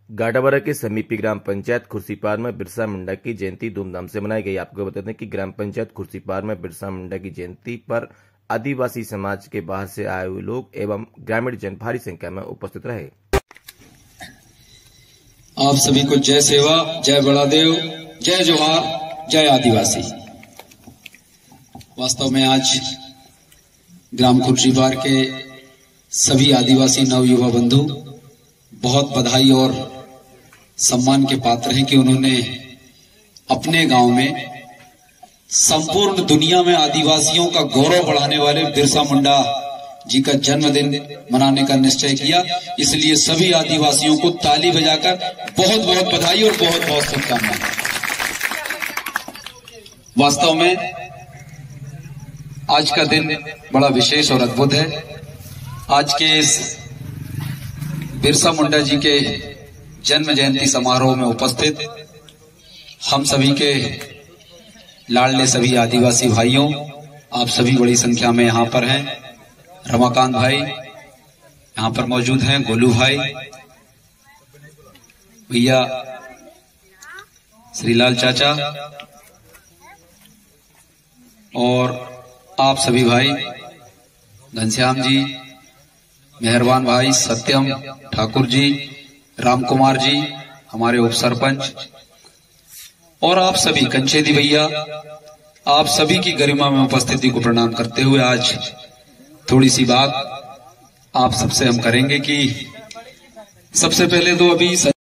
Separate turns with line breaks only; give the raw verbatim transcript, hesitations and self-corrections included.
गाडावारा के समीपी ग्राम पंचायत खुर्सीपार में बिरसा मुंडा की जयंती धूमधाम से मनाई गई। आपको बता दें कि ग्राम पंचायत खुर्सीपार में बिरसा मुंडा की जयंती पर आदिवासी समाज के बाहर से आए हुए लोग एवं ग्रामीण जन भारी संख्या में उपस्थित रहे।
आप सभी को जय सेवा, जय बड़ादेव, जय जोहार, जय आदिवासी। वास्तव में आज ग्राम खुर्सीपार के सभी आदिवासी नवयुवा बंधु बहुत बधाई और सम्मान के पात्र हैं कि उन्होंने अपने गांव में संपूर्ण दुनिया में आदिवासियों का गौरव बढ़ाने वाले बिरसा मुंडा जी का जन्मदिन मनाने का निश्चय किया। इसलिए सभी आदिवासियों को ताली बजाकर बहुत बहुत बधाई और बहुत बहुत शुभकामनाएं। वास्तव में आज का दिन बड़ा विशेष और अद्भुत है। आज के इस बिरसा मुंडा जी के जन्म जयंती समारोह में उपस्थित हम सभी के लाडले सभी आदिवासी भाइयों, आप सभी बड़ी संख्या में यहाँ पर हैं। रमाकांत भाई यहाँ पर मौजूद हैं, गोलू भाई, भैया श्रीलाल चाचा और आप सभी भाई, घनश्याम जी, मेहरबान भाई, सत्यम ठाकुर जी, राम कुमार जी, हमारे उप सरपंच और आप सभी कंचेदी भैया, आप सभी की गरिमा में उपस्थिति को प्रणाम करते हुए आज थोड़ी सी बात आप सबसे हम करेंगे कि सबसे पहले तो अभी